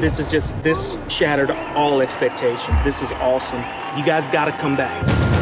This shattered all expectation. This is awesome. You guys gotta come back.